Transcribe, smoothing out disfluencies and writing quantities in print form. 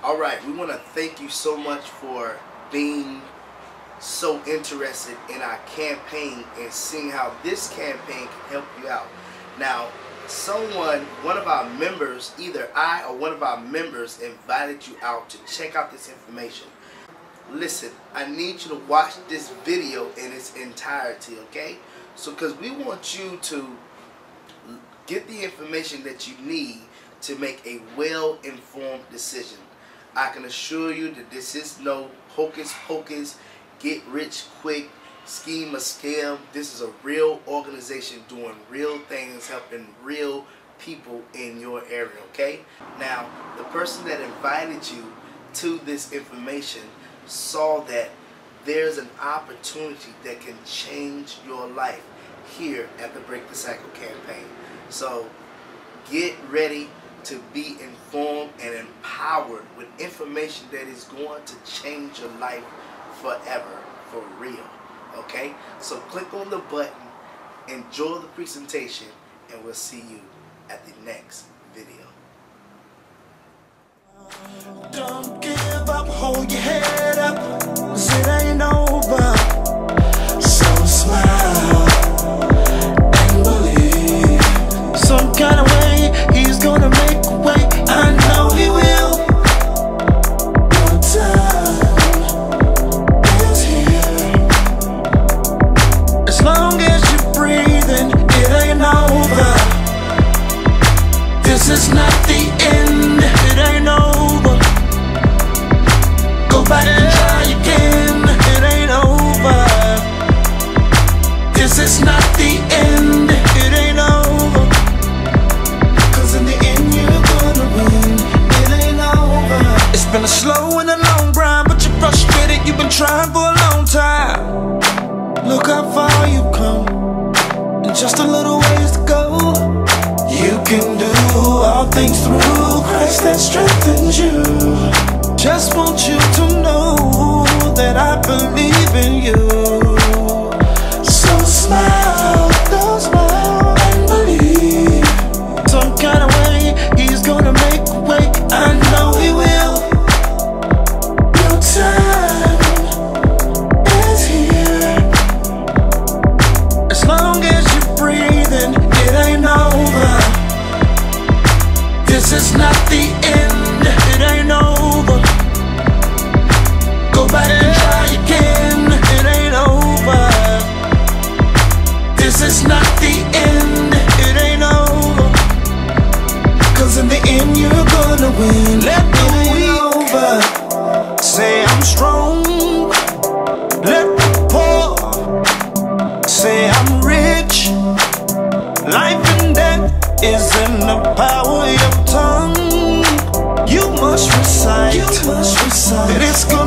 Alright, we want to thank you so much for being so interested in our campaign and seeing how this campaign can help you out. Now, one of our members, either I or one of our members, invited you out to check out this information. Listen, I need you to watch this video in its entirety, okay? So, because we want you to get the information that you need to make a well-informed decision. I can assure you that this is no hocus pocus, get rich quick, scheme or scam. This is a real organization doing real things, helping real people in your area, okay? Now, the person that invited you to this information saw that there's an opportunity that can change your life here at the Break the Cycle campaign. So get ready to be informed and empowered with information that is going to change your life forever, for real. Okay? So click on the button, enjoy the presentation, and we'll see you at the next video. Don't give up, hold your head up, 'cause it ain't over. So smile and believe. Some kind of way he's gonna make a way. I know he will. Your time is here. As long as you're breathing, it ain't over. This is not the end. It ain't over. Go back and try again. It ain't over. This is not the end. It ain't over. 'Cause in the end you're gonna win. It ain't over. It's been a slow and a long grind, but you're frustrated. You've been trying for a long time. Look how far you've come, and just a little ways to go. You can do all things through Christ that strengthens you. Just want you to know that I believe in you. So smile, don't smile, and believe. Some kind of way he's gonna make a way. I know he will. Your time is here. As long as you're breathing, it ain't over. This is not the end. It ain't over. Go back and try again. It ain't over. This is not the end. It ain't over. 'Cause in the end you're gonna win. Let the weak over. Say I'm strong. Let the poor say I'm rich. Life and death is in the power of your tongue. You must recite that it's good.